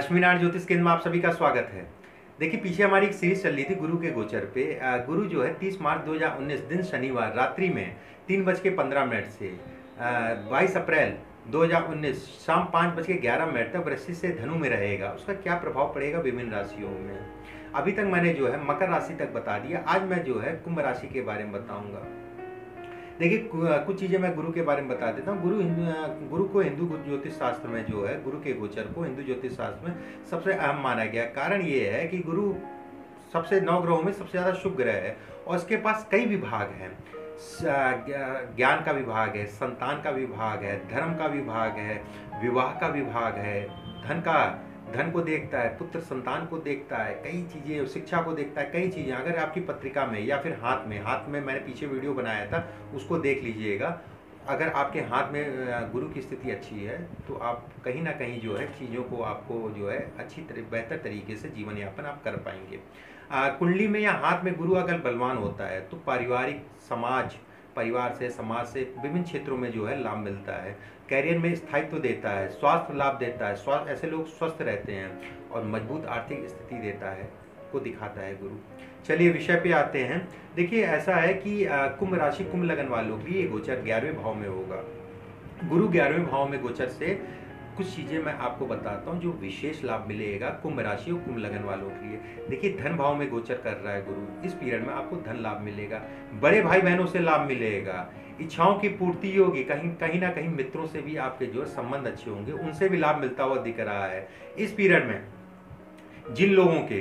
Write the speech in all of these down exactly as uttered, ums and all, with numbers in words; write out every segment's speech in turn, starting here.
लक्ष्मीनारायण ज्योतिष केंद्र में आप सभी का स्वागत है। देखिए, पीछे हमारी एक सीरीज चल रही थी गुरु के गोचर पे। गुरु जो है तीस मार्च दो हज़ार उन्नीस दिन शनिवार रात्रि में तीन बज के पंद्रह मिनट से बाईस अप्रैल दो हज़ार उन्नीस शाम पाँच बज के ग्यारह मिनट तक वृश्चिक से धनु में रहेगा। उसका क्या प्रभाव पड़ेगा विभिन्न राशियों में, अभी तक मैंने जो है मकर राशि तक बता दिया। आज मैं जो है कुंभ राशि के बारे में बताऊंगा। देखिए, कुछ चीज़ें मैं गुरु के बारे में बता देता हूँ। गुरु गुरु को हिंदू ज्योतिष शास्त्र में जो है गुरु के गोचर को हिंदू ज्योतिष शास्त्र में सबसे अहम माना गया। कारण ये है कि गुरु सबसे नौ ग्रहों में सबसे ज़्यादा शुभ ग्रह है और इसके पास कई विभाग हैं। ज्ञान का विभाग है, संतान का विभाग है, धर्म का विभाग है, विवाह का विभाग है, धन का धन को देखता है, पुत्र संतान को देखता है, कई चीज़ें, शिक्षा को देखता है, कई चीज़ें। अगर आपकी पत्रिका में या फिर हाथ में हाथ में मैंने पीछे वीडियो बनाया था, उसको देख लीजिएगा। अगर आपके हाथ में गुरु की स्थिति अच्छी है तो आप कहीं ना कहीं जो है चीज़ों को आपको जो है अच्छी तरह बेहतर तरीके से जीवन यापन आप कर पाएंगे। कुंडली में या हाथ में गुरु अगर बलवान होता है तो पारिवारिक, समाज, परिवार से, समाज से विभिन्न क्षेत्रों में जो है लाभ मिलता है। कैरियर में स्थायित्व देता है, स्वास्थ्य लाभ देता है, स्वास्थ्य ऐसे लोग स्वस्थ रहते हैं और मजबूत आर्थिक स्थिति देता है को दिखाता है गुरु। चलिए विषय पे आते हैं। देखिए, ऐसा है कि कुंभ राशि कुंभ लगन वालों की ये गोचर ग्यारहवें भाव में होगा। गुरु ग्यारहवें भाव में गोचर से कुछ चीज़ें मैं आपको बताता हूँ जो विशेष लाभ मिलेगा कुंभ राशि और कुंभ लगन वालों के लिए। देखिए, धन भाव में गोचर कर रहा है गुरु। इस पीरियड में आपको धन लाभ मिलेगा, बड़े भाई बहनों से लाभ मिलेगा, इच्छाओं की पूर्ति होगी, कहीं कहीं ना कहीं मित्रों से भी आपके जो संबंध अच्छे होंगे, उनसे भी लाभ मिलता हुआ दिख रहा है। इस पीरियड में जिन लोगों के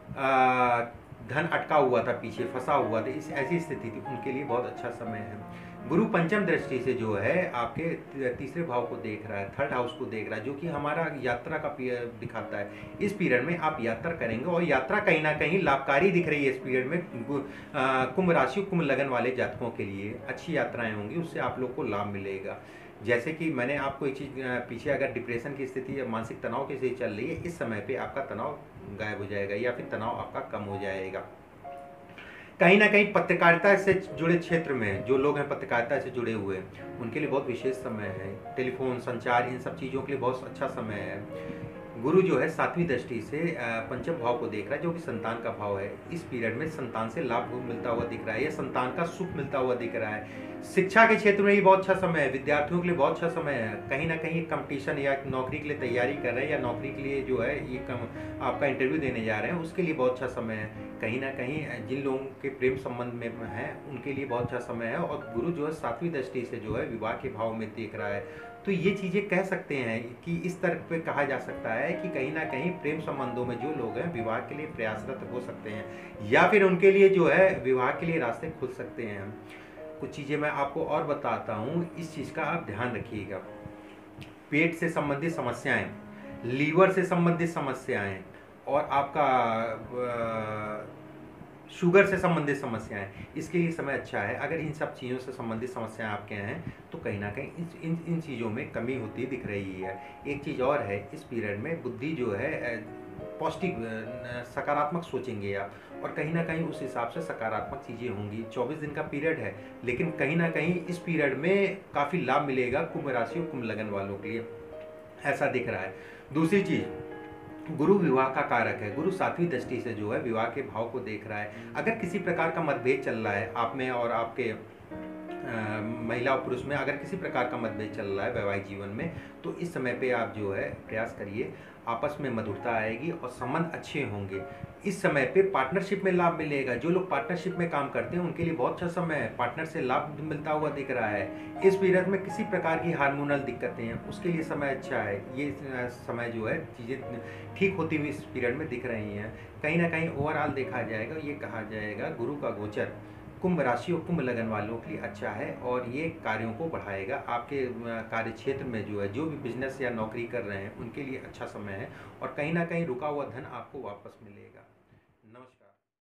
आ, धन अटका हुआ था, पीछे फंसा हुआ था, इस ऐसी स्थिति थी, उनके लिए बहुत अच्छा समय है। गुरु पंचम दृष्टि से जो है आपके तीसरे भाव को देख रहा है, थर्ड हाउस को देख रहा है, जो कि हमारा यात्रा का पीरियड दिखाता है। इस पीरियड में आप यात्रा करेंगे और यात्रा कहीं ना कहीं लाभकारी दिख रही है। इस पीरियड में कुंभ राशि कुंभ लगन वाले जातकों के लिए अच्छी यात्राएं होंगी, उससे आप लोग को लाभ मिलेगा। जैसे कि मैंने आपको एक चीज़, पीछे अगर डिप्रेशन की स्थिति या मानसिक तनाव की स्थिति चल रही है, इस समय पे आपका तनाव गायब हो जाएगा या फिर तनाव आपका कम हो जाएगा। कहीं ना कहीं पत्रकारिता से जुड़े क्षेत्र में जो लोग हैं, पत्रकारिता से जुड़े हुए, उनके लिए बहुत विशेष समय है। टेलीफोन, संचार, इन सब चीज़ों के लिए बहुत अच्छा समय है। गुरु जो है सातवीं दृष्टि से पंचम भाव को देख रहा है, जो कि संतान का भाव है। इस पीरियड में संतान से लाभ मिलता हुआ दिख रहा है या संतान का सुख मिलता हुआ दिख रहा है। शिक्षा के क्षेत्र में भी बहुत अच्छा समय है, विद्यार्थियों के लिए बहुत अच्छा समय है। कहीं ना कहीं कंपटीशन या नौकरी के लिए तैयारी कर रहे हैं या नौकरी के लिए जो है ये कम आपका इंटरव्यू देने जा रहे हैं, उसके लिए बहुत अच्छा समय है। कहीं ना कहीं जिन लोगों के प्रेम संबंध में है उनके लिए बहुत अच्छा समय है। और गुरु जो है सातवीं दृष्टि से जो है विवाह के भाव में देख रहा है, तो ये चीज़ें कह सकते हैं कि इस तरह पे कहा जा सकता है कि कहीं ना कहीं प्रेम संबंधों में जो लोग हैं विवाह के लिए प्रयासरत हो सकते हैं या फिर उनके लिए जो है विवाह के लिए रास्ते खुल सकते हैं। कुछ चीज़ें मैं आपको और बताता हूँ, इस चीज़ का आप ध्यान रखिएगा। पेट से संबंधित समस्याएं, लीवर से संबंधित समस्याएं और आपका शुगर से संबंधित समस्याएं, इसके लिए समय अच्छा है। अगर इन सब चीज़ों से संबंधित समस्याएं आपके हैं तो कहीं ना कहीं इन इन इन चीज़ों में कमी होती दिख रही है। एक चीज़ और है, इस पीरियड में बुद्धि जो है पॉजिटिव, सकारात्मक सोचेंगे आप और कहीं ना कहीं उस हिसाब से सकारात्मक चीज़ें होंगी। चौबीस दिन का पीरियड है, लेकिन कहीं ना कहीं इस पीरियड में काफ़ी लाभ मिलेगा कुंभ राशि और कुंभ लगन वालों के लिए, ऐसा दिख रहा है। दूसरी चीज़, गुरु विवाह का कारक है। गुरु सातवीं दृष्टि से जो है विवाह के भाव को देख रहा है। अगर किसी प्रकार का मतभेद चल रहा है आप में और आपके आ, महिला और पुरुष में, अगर किसी प्रकार का मतभेद चल रहा है वैवाहिक जीवन में, तो इस समय पे आप जो है प्रयास करिए, आपस में मधुरता आएगी और संबंध अच्छे होंगे। इस समय पे पार्टनरशिप में लाभ मिलेगा। जो लोग पार्टनरशिप में काम करते हैं उनके लिए बहुत अच्छा समय है, पार्टनर से लाभ मिलता हुआ दिख रहा है। इस पीरियड में किसी प्रकार की हार्मोनल दिक्कतें हैं उसके लिए समय अच्छा है। ये समय जो है चीज़ें ठीक होती हुई इस पीरियड में दिख रही हैं। कहीं ना कहीं ओवरऑल देखा जाएगा, ये कहा जाएगा गुरु का गोचर कुंभ राशि और कुंभ लगन वालों के लिए अच्छा है और ये कार्यों को बढ़ाएगा। आपके कार्य क्षेत्र में जो है, जो भी बिजनेस या नौकरी कर रहे हैं उनके लिए अच्छा समय है और कहीं ना कहीं रुका हुआ धन आपको वापस मिलेगा।